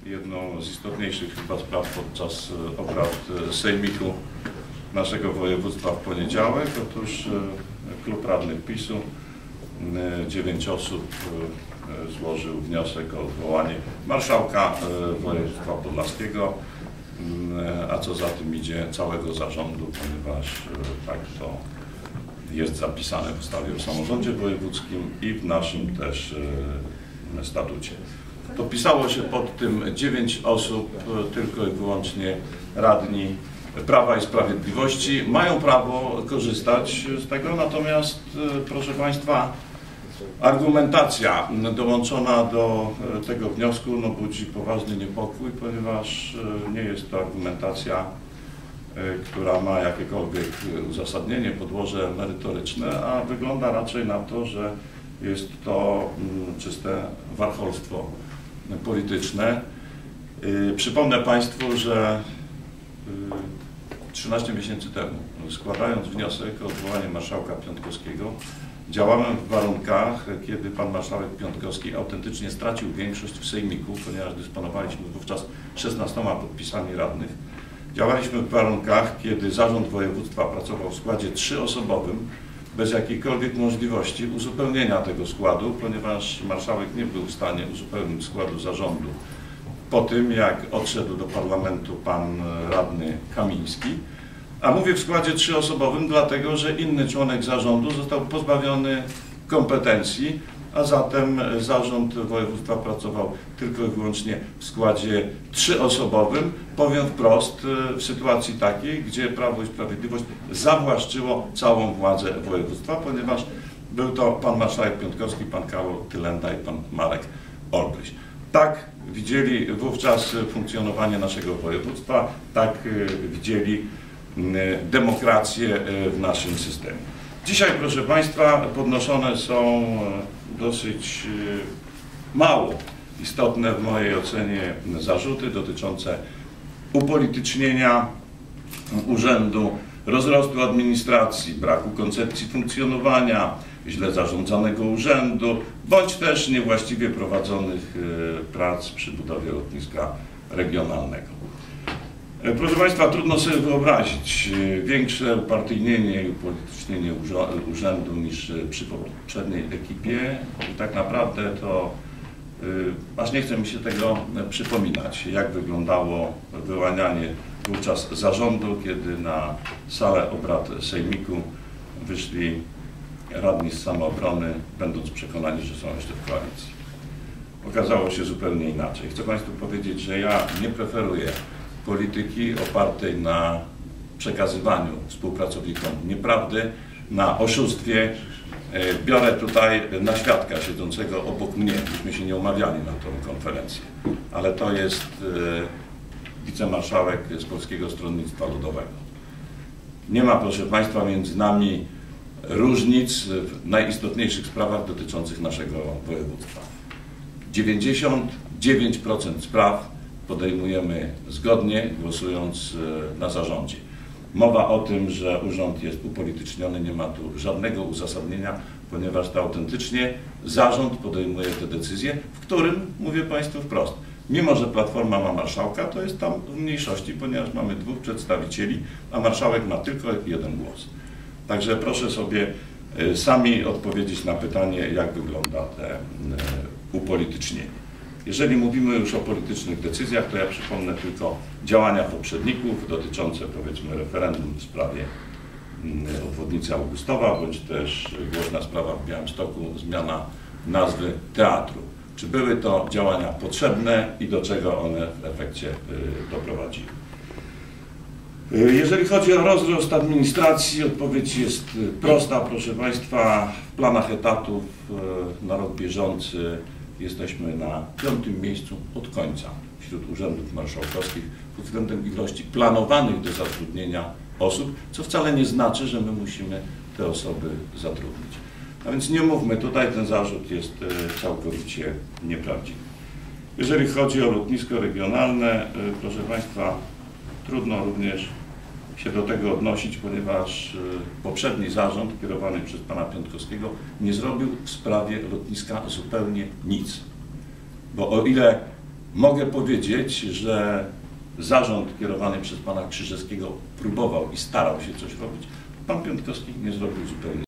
jedną z istotniejszych chyba spraw podczas obrad Sejmiku naszego województwa w poniedziałek. Otóż klub radnych PiS-u, 9 osób złożył wniosek o odwołanie marszałka województwa podlaskiego, a co za tym idzie całego zarządu, ponieważ tak to jest zapisane w ustawie o samorządzie wojewódzkim i w naszym też statucie. Podpisało się pod tym 9 osób, tylko i wyłącznie radni Prawa i Sprawiedliwości. Mają prawo korzystać z tego, natomiast proszę Państwa, argumentacja dołączona do tego wniosku budzi poważny niepokój, ponieważ nie jest to argumentacja, która ma jakiekolwiek uzasadnienie, podłoże merytoryczne, a wygląda raczej na to, że jest to czyste warcholstwo polityczne. Przypomnę Państwu, że 13 miesięcy temu, składając wniosek o odwołanie marszałka Piontkowskiego, działałem w warunkach, kiedy pan marszałek Piontkowski autentycznie stracił większość w Sejmiku, ponieważ dysponowaliśmy wówczas 16 podpisami radnych. Działaliśmy w warunkach, kiedy zarząd województwa pracował w składzie 3-osobowym, bez jakiejkolwiek możliwości uzupełnienia tego składu, ponieważ marszałek nie był w stanie uzupełnić składu zarządu po tym, jak odszedł do parlamentu pan radny Kamiński. A mówię w składzie 3-osobowym, dlatego że inny członek zarządu został pozbawiony kompetencji, a zatem zarząd województwa pracował tylko i wyłącznie w składzie 3-osobowym. Powiem wprost, w sytuacji takiej, gdzie Prawo i Sprawiedliwość zawłaszczyło całą władzę województwa, ponieważ był to pan marszałek Piontkowski, pan Karol Tylenda i pan Marek Olbryś. Tak widzieli wówczas funkcjonowanie naszego województwa, tak widzieli demokrację w naszym systemie. Dzisiaj, proszę Państwa, podnoszone są dosyć mało istotne w mojej ocenie zarzuty dotyczące upolitycznienia urzędu, rozrostu administracji, braku koncepcji funkcjonowania, źle zarządzanego urzędu, bądź też niewłaściwie prowadzonych prac przy budowie lotniska regionalnego. Proszę Państwa, trudno sobie wyobrazić większe upartyjnienie i upolitycznienie urzędu niż przy poprzedniej ekipie. I tak naprawdę to aż nie chce mi się tego przypominać, jak wyglądało wyłanianie wówczas zarządu, kiedy na salę obrad Sejmiku wyszli radni z Samoobrony, będąc przekonani, że są jeszcze w koalicji. Okazało się zupełnie inaczej. Chcę Państwu powiedzieć, że ja nie preferuję polityki opartej na przekazywaniu współpracownikom nieprawdy, na oszustwie. Biorę tutaj na świadka siedzącego obok mnie, myśmy się nie umawiali na tą konferencję, ale to jest wicemarszałek z Polskiego Stronnictwa Ludowego. Nie ma, proszę Państwa, między nami różnic w najistotniejszych sprawach dotyczących naszego województwa. 99% spraw podejmujemy zgodnie, głosując na zarządzie. Mowa o tym, że urząd jest upolityczniony, nie ma tu żadnego uzasadnienia, ponieważ to autentycznie zarząd podejmuje te decyzje, w którym, mówię Państwu wprost, mimo że Platforma ma marszałka, to jest tam w mniejszości, ponieważ mamy 2 przedstawicieli, a marszałek ma tylko 1 głos. Także proszę sobie sami odpowiedzieć na pytanie, jak wygląda te upolitycznienie. Jeżeli mówimy już o politycznych decyzjach, to ja przypomnę tylko działania poprzedników dotyczące, powiedzmy, referendum w sprawie obwodnicy Augustowa, bądź też głośna sprawa w Białymstoku, zmiana nazwy teatru. Czy były to działania potrzebne i do czego one w efekcie doprowadziły? Jeżeli chodzi o rozrost administracji, odpowiedź jest prosta, proszę Państwa. W planach etatów na rok bieżący jesteśmy na 5. miejscu od końca wśród urzędów marszałkowskich pod względem ilości planowanych do zatrudnienia osób, co wcale nie znaczy, że my musimy te osoby zatrudnić. A więc nie mówmy, tutaj ten zarzut jest całkowicie nieprawdziwy. Jeżeli chodzi o lotnisko regionalne, proszę Państwa, trudno również się do tego odnosić, ponieważ poprzedni zarząd kierowany przez pana Piontkowskiego nie zrobił w sprawie lotniska zupełnie nic. Bo o ile Mogę powiedzieć, że zarząd kierowany przez pana Krzyżewskiego próbował i starał się coś robić. Pan Piątkowski nie zrobił zupełnie